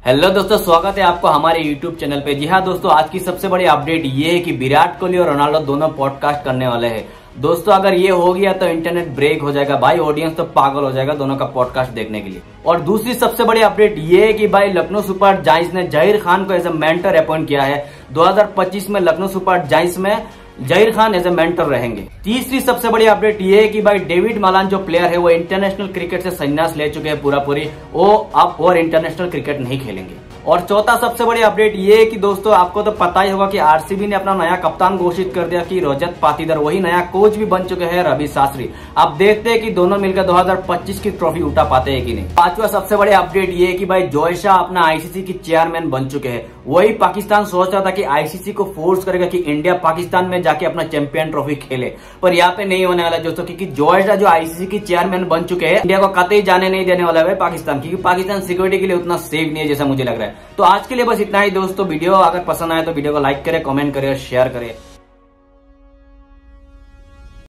Hello दोस्तों, स्वागत है आपको हमारे यूट्यूब चैनल पे। जी हाँ दोस्तों, आज की सबसे बड़ी अपडेट ये है कि विराट कोहली और रोनाल्डो दोनों पॉडकास्ट करने वाले हैं। दोस्तों अगर ये हो गया तो इंटरनेट ब्रेक हो जाएगा भाई, ऑडियंस तो पागल हो जाएगा दोनों का पॉडकास्ट देखने के लिए। और दूसरी सबसे बड़ी अपडेट ये है कि भाई लखनऊ सुपर जायंट्स ने जहीर खान को एज ए मेंटर अपॉइंट किया है। 2025 में लखनऊ सुपर जायंट्स में Zaheer Khan as a mentor रहेंगे। तीसरी सबसे बड़ी अपडेट ये है कि भाई डेविड मालान जो प्लेयर है वो इंटरनेशनल क्रिकेट से संन्यास ले चुके हैं पूरी, वो अब और इंटरनेशनल क्रिकेट नहीं खेलेंगे। और चौथा सबसे बड़ी अपडेट ये है कि दोस्तों आपको तो पता ही होगा कि आरसीबी ने अपना नया कप्तान घोषित कर दिया कि रजत पाटीदार, वही नया कोच भी बन चुके हैं रवि शास्त्री। अब देखते हैं कि दोनों मिलकर 2025 की ट्रॉफी उठा पाते हैं कि नहीं। पांचवा सबसे बड़ी अपडेट ये है कि भाई जोय शाह अपना आईसीसी की चेयरमैन बन चुके हैं। वही पाकिस्तान सोच रहा था कि आईसीसी को फोर्स करेगा कि इंडिया पाकिस्तान में जाके अपना चैंपियन ट्रॉफी खेले, पर यहाँ पे नहीं होने वाला दोस्तों, क्योंकि जोय शाह जो आईसीसी की चेयरमैन बन चुके हैं इंडिया को कतई जाने नहीं देने वाला है पाकिस्तान, क्योंकि पाकिस्तान सिक्योरिटी के लिए उतना सेफ नहीं है जैसा मुझे लग रहा है। तो आज के लिए बस इतना ही दोस्तों। वीडियो अगर पसंद आए तो वीडियो को लाइक करें, कमेंट करें और शेयर करें।